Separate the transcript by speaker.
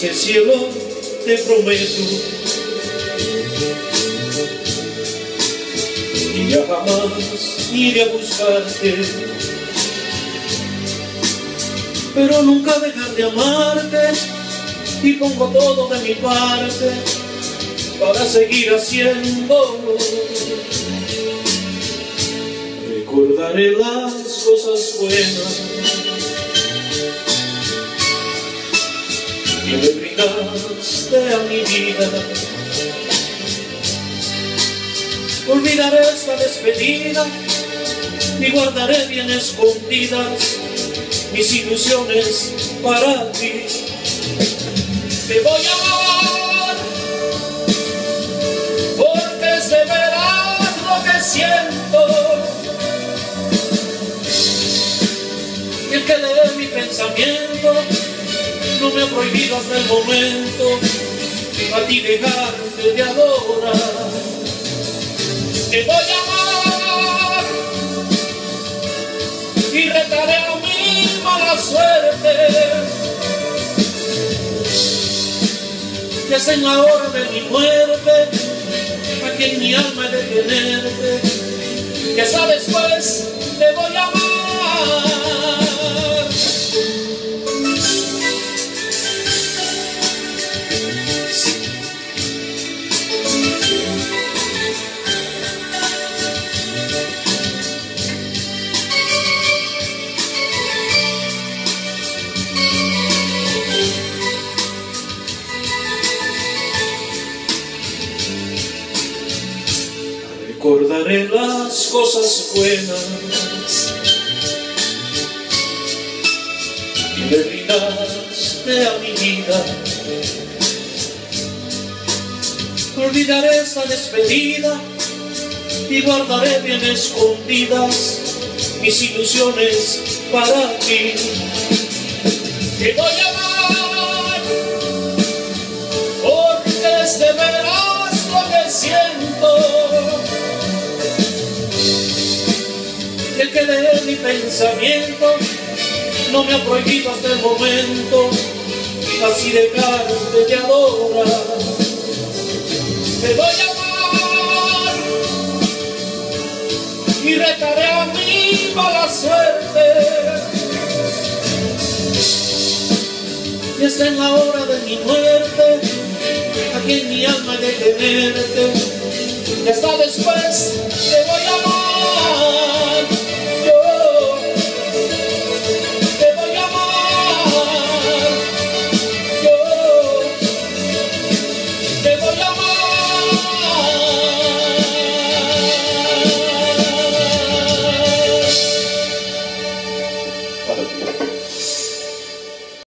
Speaker 1: que cielo te prometo y ya jamás iré a buscarte, pero nunca dejar de amarte, y pongo todo de mi parte para seguir haciéndolo. Recordaré las cosas buenas que me brindaste a mi vida. Olvidaré esta despedida y guardaré bien escondidas mis ilusiones para ti. Te voy a amar porque es de veras lo que siento, y el que lee mi pensamiento no me ha prohibido hasta el momento a ti dejarte de adorar. Te voy a amar y retaré a mi mala suerte, que es en la hora de mi muerte aquí en mi alma he de tenerte, que sabes pues te voy a amar. Recordaré las cosas buenas que me brindaste a mi vida. Olvidaré esta despedida y guardaré bien escondidas mis ilusiones para ti. Te voy a amar porque es de veras lo que siento, el que lee mi pensamiento no me ha prohibido hasta el momento así dejarte de adorar. Te voy a amar y retaré a mi mala suerte, y está en la hora de mi muerte aquí en mi alma he de tenerte, y hasta después te voy